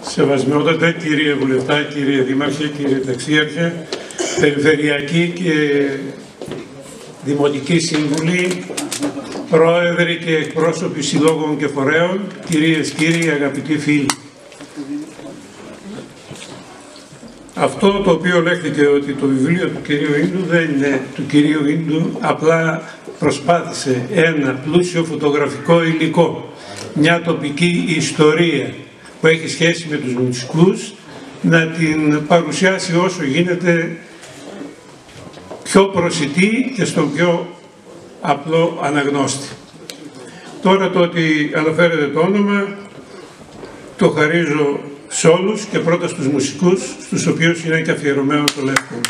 Σεβασμιότατα κύριε Βουλευτά, κύριε Δήμαρχε, κύριε Ταξίαρχε, Περιφερειακοί και Δημοτικοί Σύμβουλοι, Πρόεδροι και εκπρόσωποι συλλόγων και φορέων, κυρίες, κύριοι, αγαπητοί φίλοι. Αυτό το οποίο λέχθηκε ότι το βιβλίο του κυρίου Ίντου δεν είναι του κυρίου Ίντου, απλά προσπάθησε ένα πλούσιο φωτογραφικό υλικό, μια τοπική ιστορία που έχει σχέση με τους μουσικούς, να την παρουσιάσει όσο γίνεται πιο προσιτή και στον πιο απλό αναγνώστη. Τώρα το ότι αναφέρεται το όνομα το χαρίζω σε όλους και πρώτα στους μουσικούς, στους οποίους είναι και αφιερωμένο το λεύκο.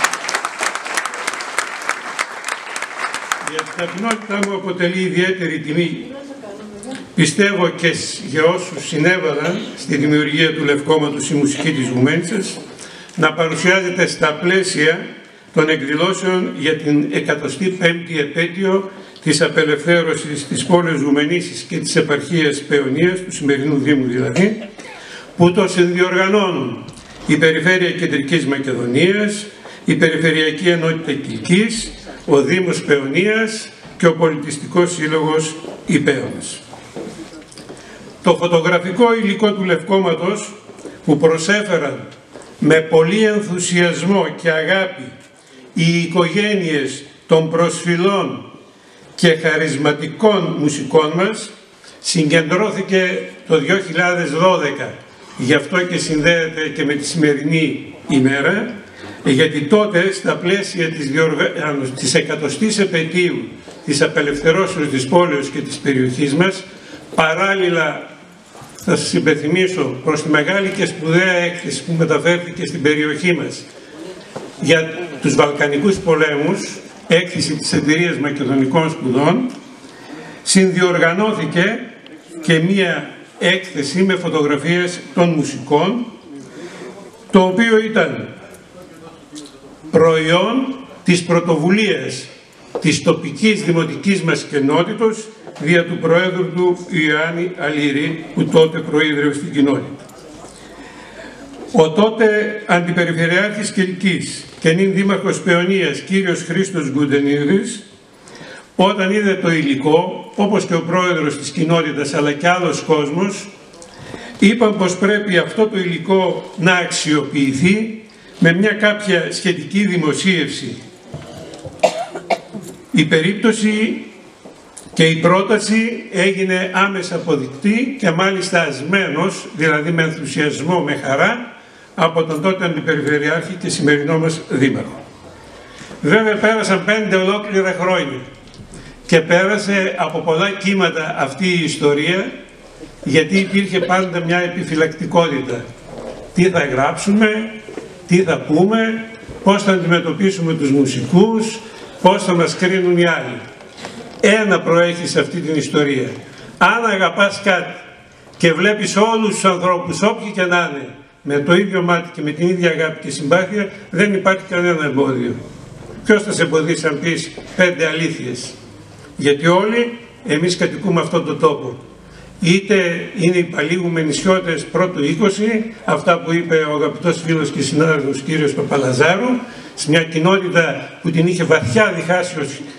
Για την ταπεινότητά μου αποτελεί ιδιαίτερη τιμή, πιστεύω, και για όσους συνέβαλαν στη δημιουργία του Λευκόματος η μουσική της Γουμένισσας, να παρουσιάζεται στα πλαίσια των εκδηλώσεων για την 105η επέτειο της απελευθέρωσης της πόλης Γουμενήσης και της επαρχίας Παιωνίας, του σημερινού Δήμου δηλαδή, που το συνδιοργανώνουν η Περιφέρεια Κεντρικής Μακεδονίας, η Περιφερειακή Ενότητα Κιλκής, ο Δήμος Παιωνίας και ο Πολιτιστικός Σύλλογος Υπέωνας. Το φωτογραφικό υλικό του Λευκόματος που προσέφεραν με πολύ ενθουσιασμό και αγάπη οι οικογένειες των προσφυλών και χαρισματικών μουσικών μας συγκεντρώθηκε το 2012, γι' αυτό και συνδέεται και με τη σημερινή ημέρα, γιατί τότε στα πλαίσια της 100ης επετείου της απελευθερώσεως της πόλης και της περιοχής μας, παράλληλα θα σας υπενθυμίσω προς τη μεγάλη και σπουδαία έκθεση που μεταφέρθηκε στην περιοχή μας για τους Βαλκανικούς πολέμους, έκθεση της Εταιρείας Μακεδονικών Σπουδών, συνδιοργανώθηκε και μία έκθεση με φωτογραφίες των μουσικών, το οποίο ήταν προϊόν της πρωτοβουλίας της τοπικής δημοτικής μας κοινότητος δια του Προέδρου του Ιωάννη Αλήρη, που τότε προείδρευε στην κοινότητα. Ο τότε Αντιπεριφερειάρχης Κιλκής και νυν Δήμαρχος Παιωνίας, κύριος Χρήστος Γκουντενίδης, όταν είδε το υλικό, όπως και ο πρόεδρος της κοινότητας αλλά και άλλος κόσμος, είπαν πως πρέπει αυτό το υλικό να αξιοποιηθεί με μια κάποια σχετική δημοσίευση. Η περίπτωση και η πρόταση έγινε άμεσα αποδεικτή και μάλιστα ασμένος, δηλαδή με ενθουσιασμό, με χαρά, από τον τότε Αντιπεριφερειάρχη και σημερινό μας Δήμαρχο. Βέβαια πέρασαν 5 ολόκληρα χρόνια και πέρασε από πολλά κύματα αυτή η ιστορία, γιατί υπήρχε πάντα μια επιφυλακτικότητα. Τι θα γράψουμε, τι θα πούμε, πώς θα αντιμετωπίσουμε τους μουσικούς, πώς θα μας κρίνουν οι άλλοι. Ένα προέχει σε αυτή την ιστορία. Αν αγαπάς κάτι και βλέπεις όλους τους ανθρώπους, όποιοι και να είναι, με το ίδιο μάτι και με την ίδια αγάπη και συμπάθεια, δεν υπάρχει κανένα εμπόδιο. Ποιος θα σε εμποδίσει αν πεις 5 αλήθειες? Γιατί όλοι εμείς κατοικούμε αυτόν τον τόπο. Είτε είναι οι παλίγουμενοι νησιώτες πρώτου 20, αυτά που είπε ο αγαπητός φίλος και συνάδελφος κύριος Παπαλαζάρου, σε μια κοινότητα που την είχε βαθιά διχάσει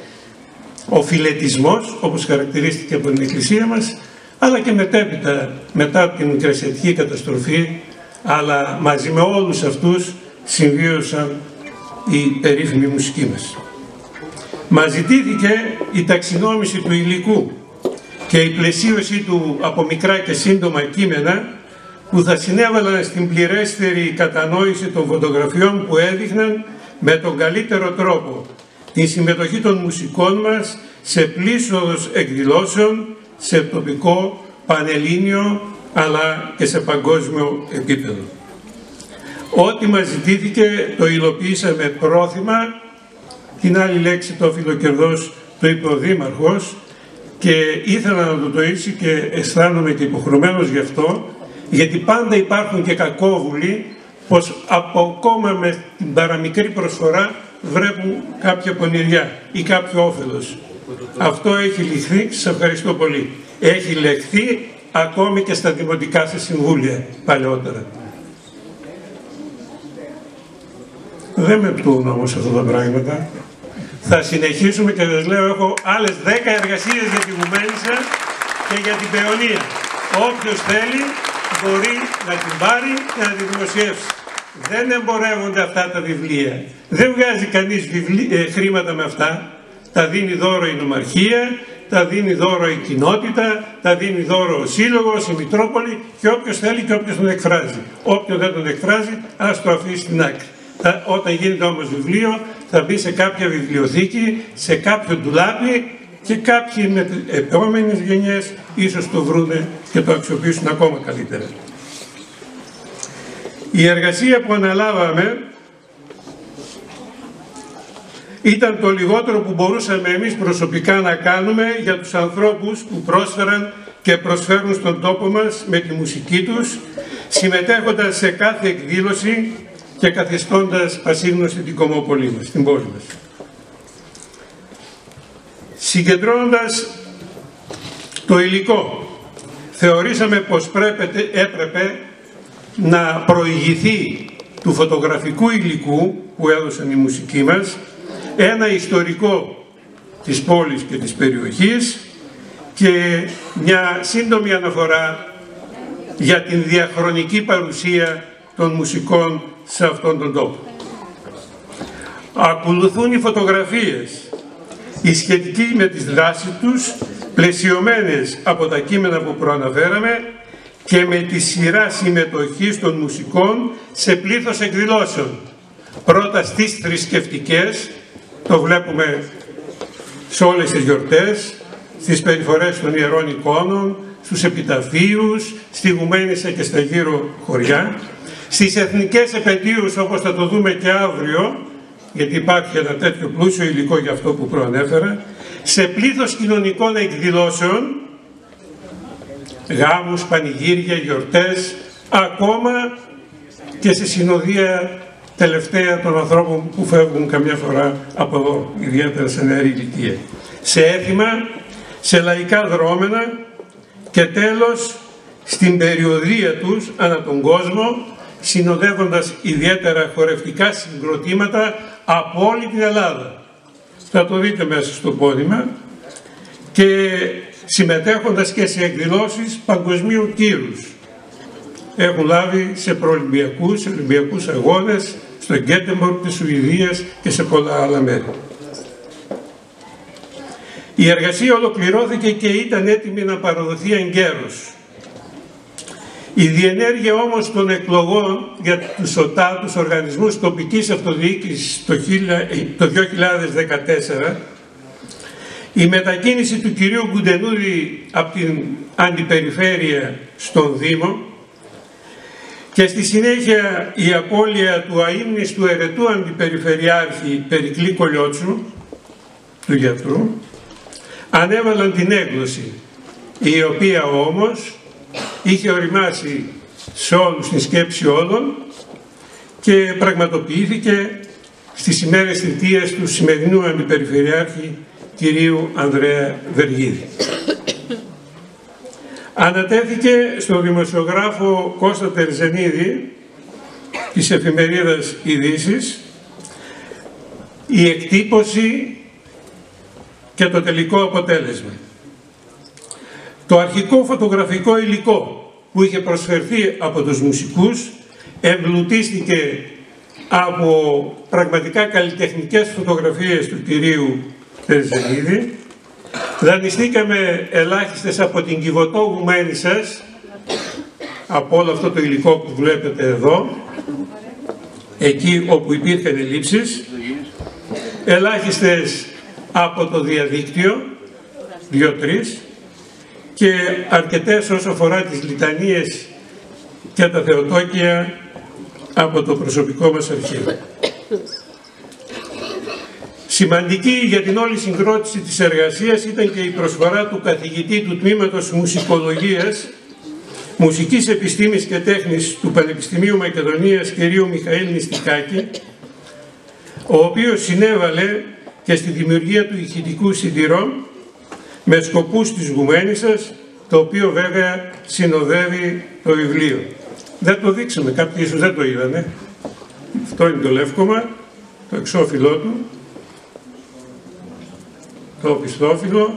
ο φιλετισμός, όπως χαρακτηρίστηκε από την Εκκλησία μας, αλλά και μετέπειτα, μετά την Κρασιατική καταστροφή, αλλά μαζί με όλους αυτούς συμβίωσαν η περίφημη μουσική μας. Μας ζητήθηκε η ταξινόμηση του υλικού και η πλαισίωση του από μικρά και σύντομα κείμενα που θα συνέβαλαν στην πληρέστερη κατανόηση των φωτογραφιών που έδειχναν με τον καλύτερο τρόπο την συμμετοχή των μουσικών μας σε πλήσοδος εκδηλώσεων, σε τοπικό, πανελλήνιο αλλά και σε παγκόσμιο επίπεδο. Ό,τι μας ζητήθηκε το υλοποιήσαμε πρόθυμα, την άλλη λέξη το φιλοκερδός το είπε ο Δήμαρχος και ήθελα να το τοίσει και αισθάνομαι και υποχρεωμένος γι' αυτό, γιατί πάντα υπάρχουν και κακόβουλοι πως ακόμα με την παραμικρή προσφορά βρέπουν κάποια πονηριά ή κάποιο όφελος. Αυτό έχει ληχθεί, σας ευχαριστώ πολύ. Έχει λεχθεί ακόμη και στα δημοτικά σας συμβούλια παλαιότερα. Δεν με πτούν όμως αυτά τα πράγματα. Θα συνεχίσουμε και σας λέω, έχω άλλες 10 εργασίες για τη Γουμαίνισσα και για την Παιωνία. Όποιος θέλει μπορεί να την πάρει και να την δημοσιεύσει. Δεν εμπορεύονται αυτά τα βιβλία. Δεν βγάζει κανείς χρήματα με αυτά. Τα δίνει δώρο η νομαρχία, τα δίνει δώρο η κοινότητα, τα δίνει δώρο ο σύλλογος, η Μητρόπολη και όποιος θέλει και όποιος τον εκφράζει. Όποιος δεν τον εκφράζει, ας το αφήσει στην άκρη. Όταν γίνεται όμως βιβλίο, θα μπει σε κάποια βιβλιοθήκη, σε κάποιο ντουλάπι και κάποιοι με τις επόμενες γενιές ίσως το βρούνε και το αξιοποιήσουν ακόμα καλύτερα. Η εργασία που αναλάβαμε ήταν το λιγότερο που μπορούσαμε εμείς προσωπικά να κάνουμε για τους ανθρώπους που πρόσφεραν και προσφέρουν στον τόπο μας με τη μουσική τους, συμμετέχοντας σε κάθε εκδήλωση και καθιστώντας πασίγνωστη την Κομμόπολη μας, την πόλη μας. Συγκεντρώνοντας το υλικό, θεωρήσαμε πως έπρεπε να προηγηθεί του φωτογραφικού υλικού που έδωσαν οι μουσικοί μας, ένα ιστορικό της πόλης και της περιοχής και μια σύντομη αναφορά για την διαχρονική παρουσία των μουσικών σε αυτόν τον τόπο. Ακολουθούν οι φωτογραφίες, οι σχετικοί με τις δράσεις τους, πλαισιωμένες από τα κείμενα που προαναφέραμε και με τη σειρά συμμετοχής των μουσικών σε πλήθος εκδηλώσεων. Πρώτα στις θρησκευτικές, το βλέπουμε σε όλες τις γιορτές, στις περιφορές των Ιερών Εικόνων, στους επιταφείους, στη Γουμαίνισσα και στα γύρω χωριά, στις εθνικές επετείους όπως θα το δούμε και αύριο, γιατί υπάρχει ένα τέτοιο πλούσιο υλικό για αυτό που προανέφερα, σε πλήθος κοινωνικών εκδηλώσεων, γάμους, πανηγύρια, γιορτές, ακόμα και σε συνοδεία τελευταία των ανθρώπων που φεύγουν καμιά φορά από εδώ, ιδιαίτερα σε νεαρή ηλικία. Σε έθιμα, σε λαϊκά δρόμενα και τέλος στην περιοδεία τους ανά τον κόσμο, συνοδεύοντας ιδιαίτερα χορευτικά συγκροτήματα από όλη την Ελλάδα. Θα το δείτε μέσα στο πόδιμα και συμμετέχοντας και σε εκδηλώσεις παγκοσμίου κύρους. Έχουν λάβει σε προολυμπιακούς, σε ολυμπιακούς αγώνες, στο Γκέτεμπορκ της Σουηδίας και σε πολλά άλλα μέρη. Η εργασία ολοκληρώθηκε και ήταν έτοιμη να παραδοθεί εγκαίρως. Η διενέργεια όμως των εκλογών για τους ΟΤΑ, τους οργανισμούς τοπικής αυτοδιοίκησης το 2014, η μετακίνηση του κυρίου Γκουντενούδη από την αντιπεριφέρεια στον Δήμο και στη συνέχεια η απώλεια του αείμνηστου ερετού αντιπεριφερειάρχη Περικλή Κολιότσου, του γιατρού, ανέβαλαν την έκδοση, η οποία όμως είχε οριμάσει σε όλους την σκέψη όλων και πραγματοποιήθηκε στις ημέρες θητείας του σημερινού αντιπεριφερειάρχη κυρίου Ανδρέα Βεργίδη. Ανατέθηκε στον δημοσιογράφο Κώστα Τερζενίδη της εφημερίδας Ειδήσεις η εκτύπωση και το τελικό αποτέλεσμα. Το αρχικό φωτογραφικό υλικό που είχε προσφερθεί από τους μουσικούς εμπλουτίστηκε από πραγματικά καλλιτεχνικές φωτογραφίες του κυρίου Τερζενίδη. Δανειστήκαμε ελάχιστες από την Κιβωτό Γουμαίνισσας, από όλο αυτό το υλικό που βλέπετε εδώ, εκεί όπου υπήρχαν ελλείψεις, ελάχιστες από το διαδίκτυο, 2-3, και αρκετές όσο αφορά τις λιτανίες και τα θεοτόκια από το προσωπικό μας αρχείο. Σημαντική για την όλη συγκρότηση της εργασίας ήταν και η προσφορά του καθηγητή του Τμήματος Μουσικολογίας, Μουσικής Επιστήμης και Τέχνης του Πανεπιστημίου Μακεδονίας, κ. Μιχαήλ Νηστικάκη, ο οποίος συνέβαλε και στη δημιουργία του ηχητικού συντηρών με σκοπούς της Γουμαίνισσας, το οποίο βέβαια συνοδεύει το βιβλίο. Δεν το δείξαμε, κάποιοι ίσως δεν το είδανε. Αυτό είναι το λεύκομα, το εξώφυλλό του, το οπισθόφυλλο,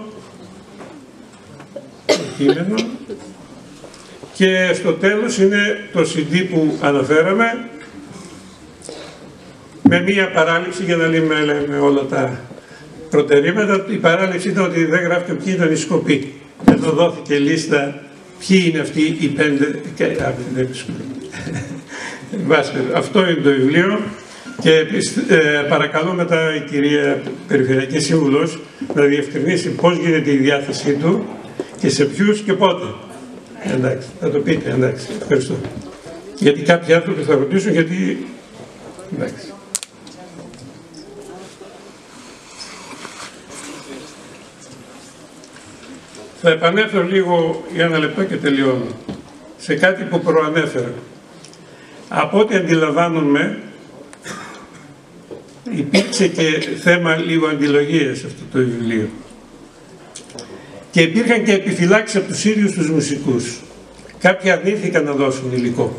το κείμενο, και στο τέλος είναι το CD που αναφέραμε, με μία παράληψη για να λέμε όλα τα προτερήματα. Η παράληψη ήταν ότι δεν γράφει ποιοι ήταν οι σκοποί. Εδώ δόθηκε λίστα ποιοι είναι αυτοί οι 5. Αυτό είναι το βιβλίο, και παρακαλώ μετά η κυρία Περιφερειακή Σύμβουλος να διευκρινίσει πώς γίνεται η διάθεσή του και σε ποιους και πότε. Εντάξει, θα το πείτε, εντάξει, ευχαριστώ. Γιατί κάποιοι άνθρωποι θα ρωτήσουν γιατί... Εντάξει. Θα επανέλθω λίγο για ένα λεπτό και τελειώνω σε κάτι που προανέφερα. Από ό,τι αντιλαμβάνομαι, υπήρξε και θέμα λίγο αντιλογίας σε αυτό το βιβλίο. Και υπήρχαν και επιφυλάξεις από τους ίδιους τους μουσικούς. Κάποιοι αρνήθηκαν να δώσουν υλικό.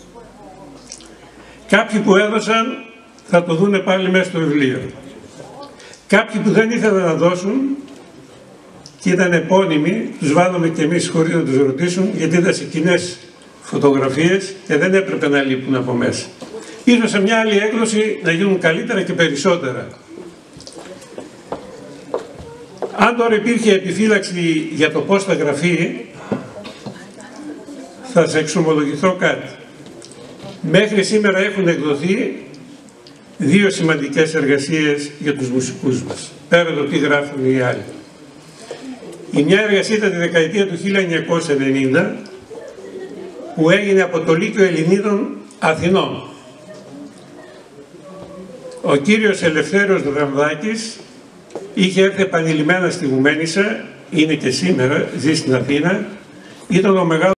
Κάποιοι που έδωσαν θα το δούνε πάλι μέσα στο βιβλίο. Κάποιοι που δεν ήθελαν να δώσουν και ήταν επώνυμοι, τους βάλαμε και εμείς χωρίς να τους ρωτήσουν, γιατί ήταν σε κοινές φωτογραφίες και δεν έπρεπε να λείπουν από μέσα. Ίσως σε μια άλλη έκδοση να γίνουν καλύτερα και περισσότερα. Αν τώρα υπήρχε επιφύλαξη για το πώς θα γραφεί, θα σε εξομολογηθώ κάτι. Μέχρι σήμερα έχουν εκδοθεί 2 σημαντικές εργασίες για τους μουσικούς μας, πέρα το τι γράφουν οι άλλοι. Η μια εργασία ήταν τη δεκαετία του 1990, που έγινε από το Λύκειο Ελληνίδων Αθηνών. Ο κύριος Ελευθέριος Δρανδάκης είχε έρθει επανειλημμένα στη Γουμαίνισσα, είναι και σήμερα, ζει στην Αθήνα, ήταν ο μεγάλος